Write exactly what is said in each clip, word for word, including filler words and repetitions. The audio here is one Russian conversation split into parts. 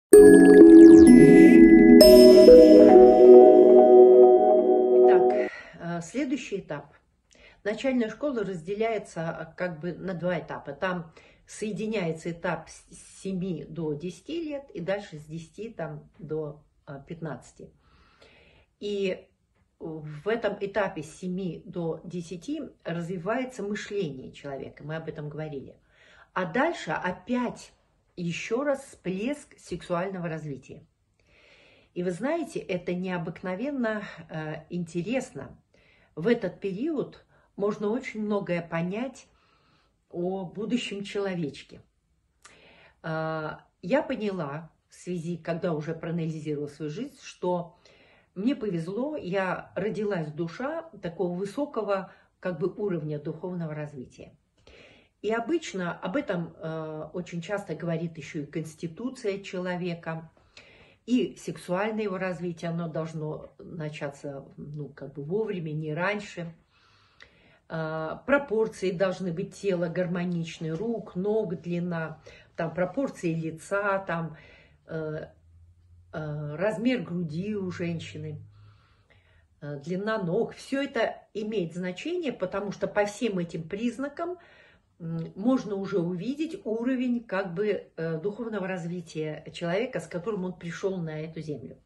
Итак, э, следующий этап. Начальная школа разделяется как бы на два этапа. Там соединяется этап с семи до десяти лет и дальше с десяти там, до пятнадцати. И в этом этапе с семи до десяти развивается мышление человека, мы об этом говорили. А дальше опять еще раз всплеск сексуального развития. И вы знаете, это необыкновенно э, интересно. В этот период можно очень многое понять о будущем человечке. Э, я поняла в связи, когда уже проанализировала свою жизнь, что мне повезло, я родилась душа такого высокого как бы уровня духовного развития. И обычно об этом э, очень часто говорит еще и конституция человека, и сексуальное его развитие, оно должно начаться, ну, как бы вовремя, не раньше. Э, пропорции должны быть тела гармоничные, рук, ног, длина, там пропорции лица, там э, э, размер груди у женщины, э, длина ног. Все это имеет значение, потому что по всем этим признакам можно уже увидеть уровень как бы духовного развития человека, с которым он пришел на эту землю.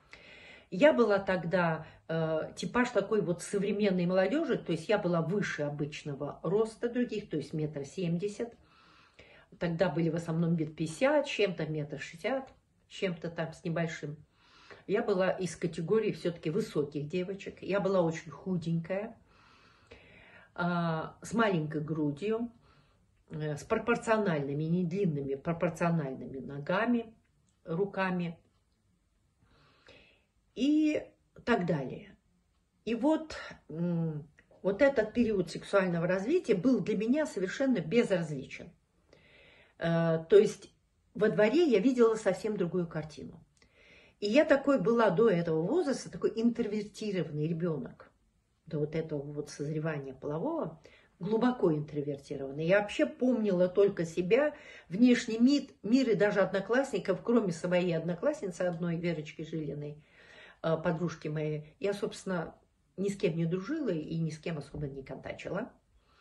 Я была тогда э, типаж такой вот современной молодежи, то есть я была выше обычного роста других, то есть метр семьдесят. Тогда были в основном метр пятьдесят, чем-то метр шестьдесят, чем-то там с небольшим. Я была из категории все-таки высоких девочек. Я была очень худенькая, э, с маленькой грудью, с пропорциональными, не длинными, пропорциональными ногами, руками и так далее. И вот, вот этот период сексуального развития был для меня совершенно безразличен. То есть во дворе я видела совсем другую картину. И я такой была до этого возраста, такой интровертированный ребенок, до вот этого вот созревания полового, глубоко интровертированная. Я вообще помнила только себя, внешний мир, мир и даже одноклассников, кроме своей одноклассницы одной, Верочки Жилиной, подружки моей. Я, собственно, ни с кем не дружила и ни с кем особо не контачила.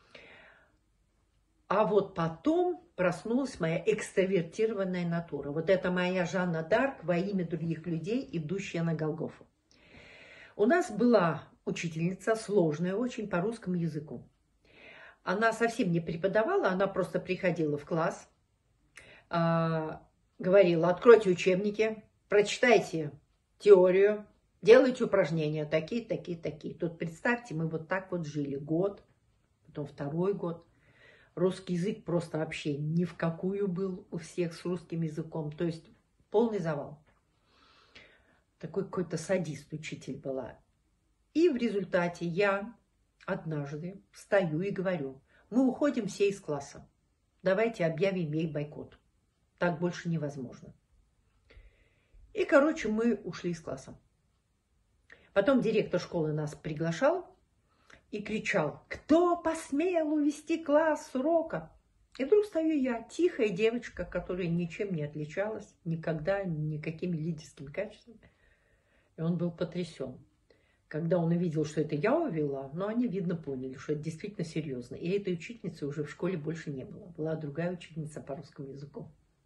А вот потом проснулась моя экстравертированная натура. Вот это моя Жанна д'Арк во имя других людей, идущая на Голгофу. У нас была учительница, сложная очень, по русскому языку. Она совсем не преподавала, она просто приходила в класс, э, говорила: откройте учебники, прочитайте теорию, делайте упражнения, такие, такие, такие. Тут представьте, мы вот так вот жили год, потом второй год. Русский язык просто вообще ни в какую был у всех с русским языком, то есть полный завал. Такой какой-то садист учитель была. И в результате я однажды встаю и говорю: мы уходим все из класса. Давайте объявим ей бойкот. Так больше невозможно. И, короче, мы ушли из класса. Потом директор школы нас приглашал и кричал: кто посмел увести класс с урока? И вдруг стою я, тихая девочка, которая ничем не отличалась, никогда никакими лидерскими качествами. И он был потрясен. Когда он увидел, что это я увела, но они, видно, поняли, что это действительно серьезно. И этой учительницы уже в школе больше не было. Была другая учительница по русскому языку.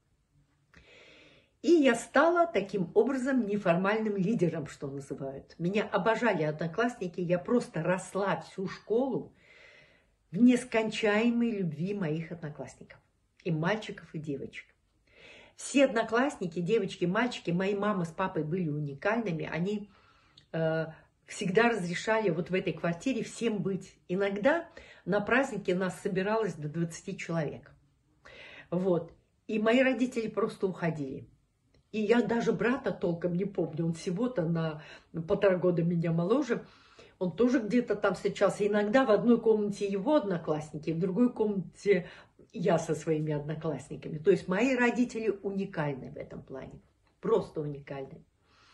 И я стала таким образом неформальным лидером, что называют. Меня обожали одноклассники, я просто росла всю школу в нескончаемой любви моих одноклассников. И мальчиков, и девочек. Все одноклассники, девочки, мальчики, мои мама с папой были уникальными. Они э, всегда разрешали вот в этой квартире всем быть. Иногда на празднике нас собиралось до двадцати человек. Вот. И мои родители просто уходили. И я даже брата толком не помню. Он всего-то на полтора года меня моложе. Он тоже где-то там встречался. Иногда в одной комнате его одноклассники, в другой комнате я со своими одноклассниками. То есть мои родители уникальны в этом плане. Просто уникальны.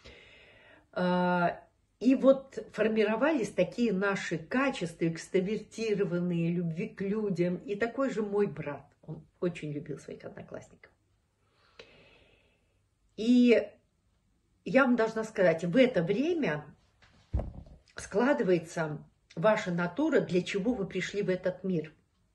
И вот формировались такие наши качества, экстравертированные, любви к людям. И такой же мой брат. Он очень любил своих одноклассников. И я вам должна сказать, в это время складывается ваша натура, для чего вы пришли в этот мир.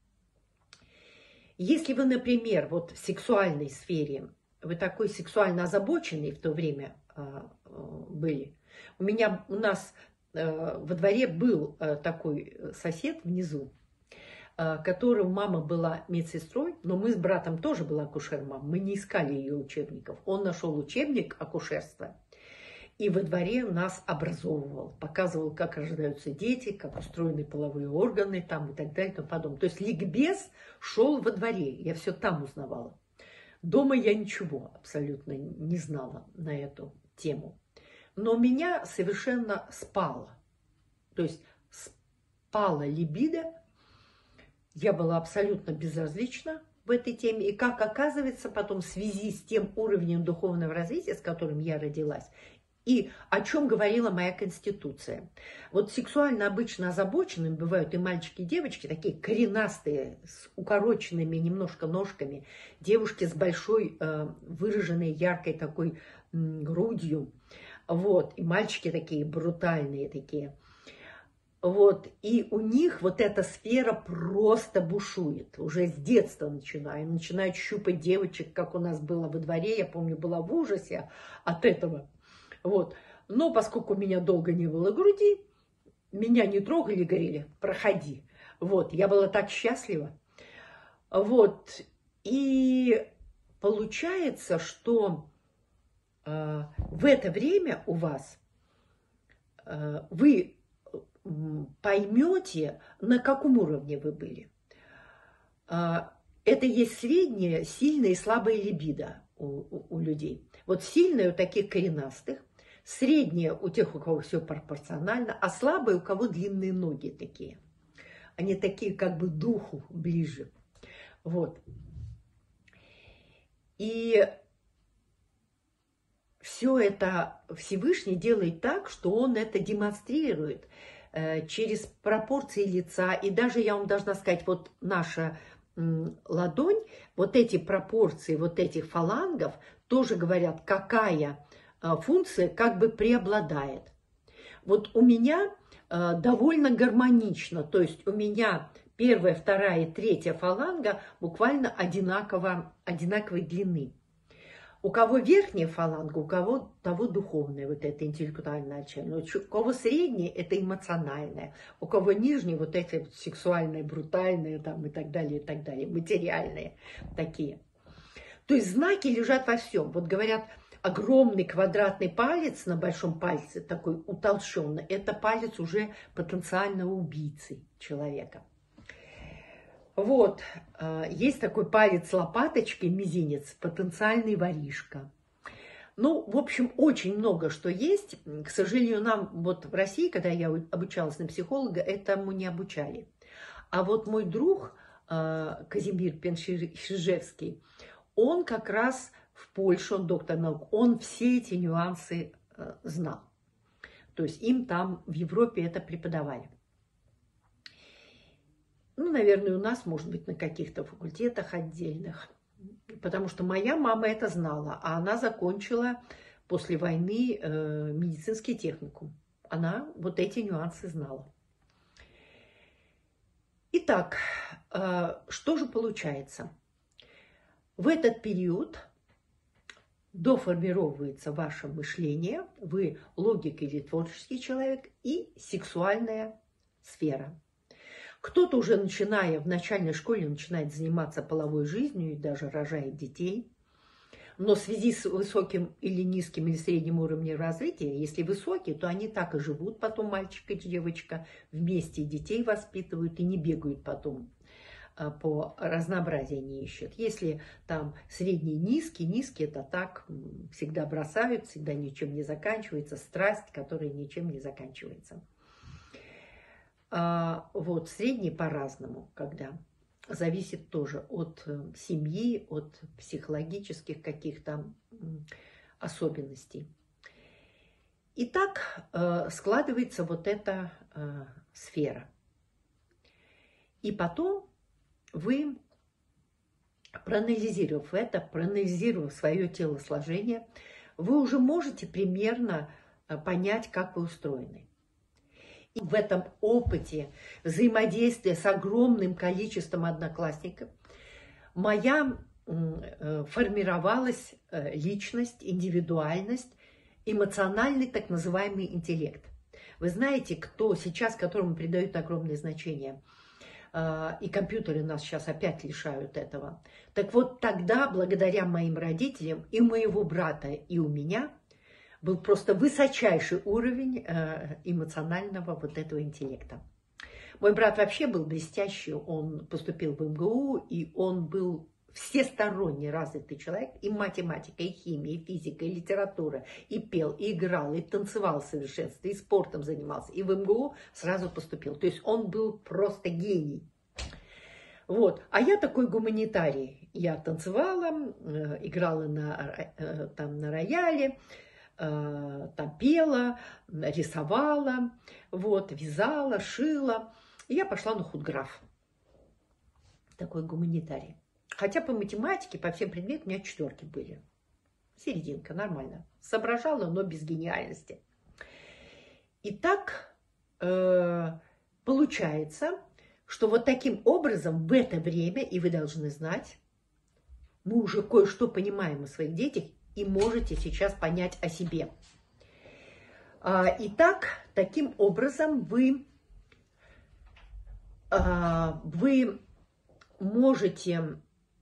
Если вы, например, вот в сексуальной сфере, вы такой сексуально озабоченный в то время э, были. У меня, у нас э, во дворе был э, такой сосед внизу, э, которого мама была медсестрой, но мы с братом тоже была акушер-мама, мы не искали ее учебников. Он нашел учебник акушерства и во дворе нас образовывал, показывал, как рождаются дети, как устроены половые органы там, и так далее и тому подобное. То есть ликбез шел во дворе, я все там узнавала. Дома я ничего абсолютно не знала на эту тему. Но меня совершенно спало. То есть спала либидо, я была абсолютно безразлична в этой теме. И как оказывается, потом в связи с тем уровнем духовного развития, с которым я родилась, и о чем говорила моя конституция. Вот сексуально обычно озабоченными бывают и мальчики, и девочки, такие коренастые, с укороченными немножко ножками, девушки с большой э, выраженной яркой такой м, грудью, вот, и мальчики такие брутальные такие. Вот, и у них вот эта сфера просто бушует, уже с детства начиная, начинают щупать девочек, как у нас было во дворе, я помню, была в ужасе от этого. Вот. Но поскольку у меня долго не было груди, меня не трогали, говорили, проходи. Вот. Я была так счастлива. Вот. И получается, что э, в это время у вас э, вы поймете, на каком уровне вы были. Э, это есть средняя, сильная и слабая либидо у, у, у людей. Вот сильная у таких коренастых, средняя у тех, у кого все пропорционально, а слабые у кого длинные ноги такие. Они такие как бы духу ближе. Вот. И все это Всевышний делает так, что он это демонстрирует э, через пропорции лица. И даже я вам должна сказать, вот наша м, ладонь, вот эти пропорции, вот этих фалангов тоже говорят, какая функция как бы преобладает. Вот у меня э, довольно гармонично, то есть у меня первая, вторая и третья фаланга буквально одинаково, одинаковой длины. У кого верхняя фаланга, у кого того духовная, вот это интеллектуальное начало, у кого средняя, это эмоциональное, у кого нижняя, вот эти вот сексуальные, брутальные там и так далее, и так далее, материальные такие. То есть знаки лежат во всем. Вот говорят, огромный квадратный палец на большом пальце, такой утолщенный, это палец уже потенциального убийцы человека. Вот, есть такой палец лопаточкой, мизинец, потенциальный воришка. Ну, в общем, очень много что есть. К сожалению, нам вот в России, когда я обучалась на психолога, этому не обучали. А вот мой друг Казимир Пеншижевский, он как раз в Польше, он доктор наук, он все эти нюансы э, знал. То есть им там в Европе это преподавали. Ну, наверное, у нас, может быть, на каких-то факультетах отдельных. Потому что моя мама это знала, а она закончила после войны э, медицинский техникум. Она вот эти нюансы знала. Итак, э, что же получается? В этот период доформировывается ваше мышление, вы логик или творческий человек, и сексуальная сфера. Кто-то уже начиная в начальной школе начинает заниматься половой жизнью и даже рожает детей. Но в связи с высоким или низким или средним уровнем развития, если высокие, то они так и живут, потом мальчик и девочка вместе детей воспитывают и не бегают потом по разнообразию не ищут. Если там средний, низкий, низкий, это так, всегда бросают, всегда ничем не заканчивается, страсть, которая ничем не заканчивается. А вот средний по-разному, когда зависит тоже от семьи, от психологических каких-то особенностей. И так складывается вот эта сфера. И потом вы, проанализировав это, проанализировав свое телосложение, вы уже можете примерно понять, как вы устроены. И в этом опыте взаимодействия с огромным количеством одноклассников моя формировалась личность, индивидуальность, эмоциональный так называемый интеллект. Вы знаете, кто сейчас, которому придают огромное значение, и компьютеры нас сейчас опять лишают этого. Так вот, тогда, благодаря моим родителям, и моего брата, и у меня, был просто высочайший уровень эмоционального вот этого интеллекта. Мой брат вообще был блестящий, он поступил в эм гэ у, и он был всесторонне развитый человек, и математика, и химия, и физика, и литература, и пел, и играл, и танцевал в совершенстве, и спортом занимался, и в эм гэ у сразу поступил. То есть он был просто гений. Вот. А я такой гуманитарий. Я танцевала, играла на, там, на рояле, там пела, рисовала, вот, вязала, шила. И я пошла на худграф. Такой гуманитарий. Хотя по математике, по всем предметам у меня четверки были. Серединка, нормально. Соображала, но без гениальности. И так э, получается, что вот таким образом в это время, и вы должны знать, мы уже кое-что понимаем о своих детях и можете сейчас понять о себе. А, итак, таким образом вы, а, вы можете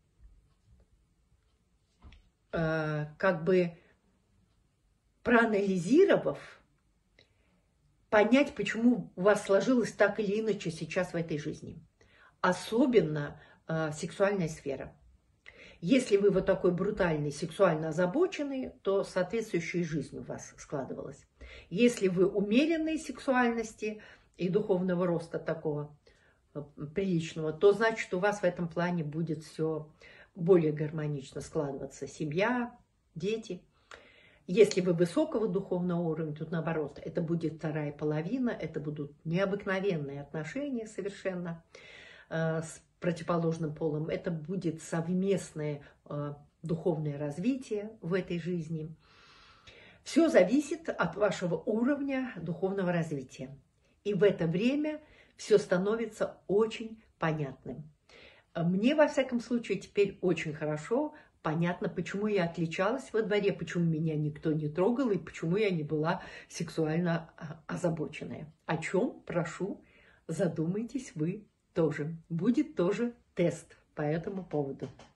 как бы проанализировав, понять, почему у вас сложилось так или иначе сейчас в этой жизни. Особенно э, сексуальная сфера. Если вы вот такой брутальный, сексуально озабоченный, то соответствующая жизнь у вас складывалась. Если вы умеренной сексуальности и духовного роста такого э, приличного, то значит у вас в этом плане будет все более гармонично складываться. Семья, дети. Если вы высокого духовного уровня, тут наоборот, это будет вторая половина, это будут необыкновенные отношения совершенно э, с противоположным полом. Это будет совместное э, духовное развитие в этой жизни. Все зависит от вашего уровня духовного развития. И в это время все становится очень понятным. Мне, во всяком случае, теперь очень хорошо понятно, почему я отличалась во дворе, почему меня никто не трогал и почему я не была сексуально озабоченная. О чем, прошу, задумайтесь вы тоже. Будет тоже тест по этому поводу.